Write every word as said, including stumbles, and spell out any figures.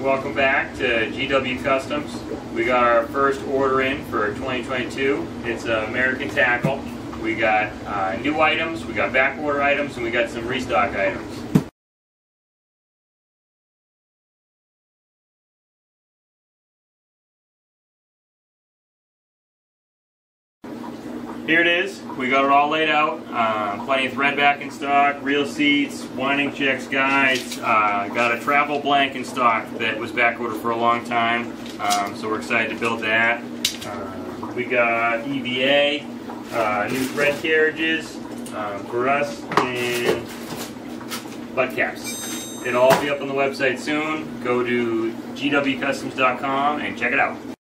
welcome back to G W Customs. We got our first order in for twenty twenty-two. It's uh, American Tackle. We got uh, new items, we got back order items, and we got some restock items. Here it is. We got it all laid out. Uh, plenty of thread back in stock, real seats, winding checks guides. Uh, got a travel blank in stock that was back ordered for a long time. Um, so we're excited to build that. Uh, we got E V A, uh, new thread carriages um, for us, and butt caps. It'll all be up on the website soon. Go to G W customs dot com and check it out.